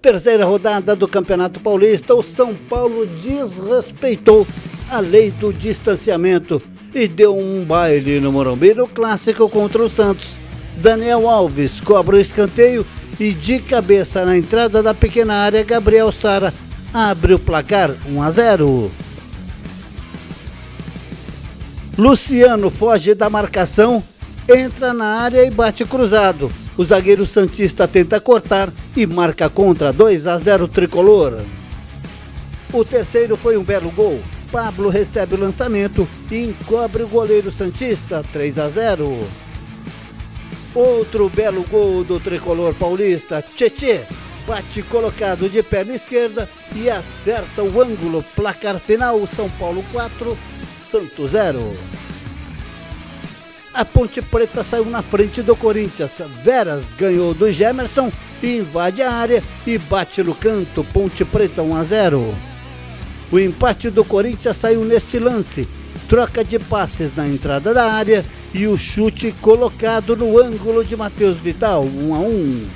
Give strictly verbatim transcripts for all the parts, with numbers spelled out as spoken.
Terceira rodada do Campeonato Paulista, o São Paulo desrespeitou a lei do distanciamento e deu um baile no Morumbi no clássico contra o Santos. Daniel Alves cobra o escanteio e de cabeça na entrada da pequena área, Gabriel Sara abre o placar um a zero. Luciano foge da marcação, entra na área e bate cruzado. O zagueiro santista tenta cortar e marca contra dois a zero tricolor. O terceiro foi um belo gol. Pablo recebe o lançamento e encobre o goleiro santista, três a zero. Outro belo gol do tricolor paulista. Tchê bate colocado de perna esquerda e acerta o ângulo. Placar final, São Paulo quatro, Santos zero. A Ponte Preta saiu na frente do Corinthians. Veras ganhou do Gemerson, invade a área e bate no canto. Ponte Preta um a zero. O empate do Corinthians saiu neste lance. Troca de passes na entrada da área e o chute colocado no ângulo de Matheus Vital, um a um.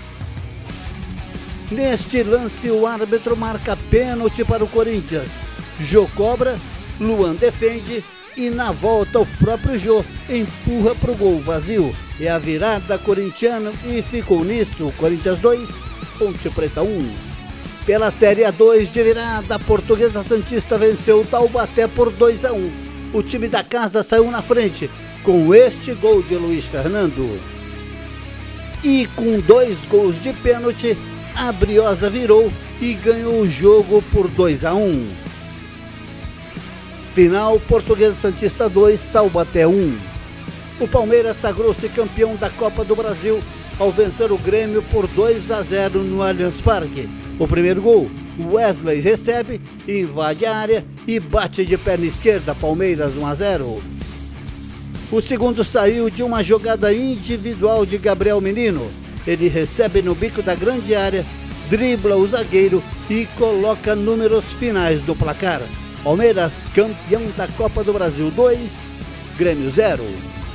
Neste lance o árbitro marca pênalti para o Corinthians. Jô cobra, Luan defende e na volta o próprio Jô empurra para o gol vazio. É a virada corintiana e ficou nisso. Corinthians dois, Ponte Preta um. Pela Série A dois de virada, a Portuguesa Santista venceu o Taubaté por dois a um. O time da casa saiu na frente com este gol de Luiz Fernando. E com dois gols de pênalti, a Briosa virou e ganhou o jogo por dois a um. Final, Portuguesa Santista dois, Taubaté um. O Palmeiras sagrou-se campeão da Copa do Brasil ao vencer o Grêmio por dois a zero no Allianz Parque. O primeiro gol, Wesley recebe, invade a área e bate de perna esquerda, Palmeiras um a zero. O segundo saiu de uma jogada individual de Gabriel Menino. Ele recebe no bico da grande área, dribla o zagueiro e coloca números finais do placar. Palmeiras campeão da Copa do Brasil dois, Grêmio zero.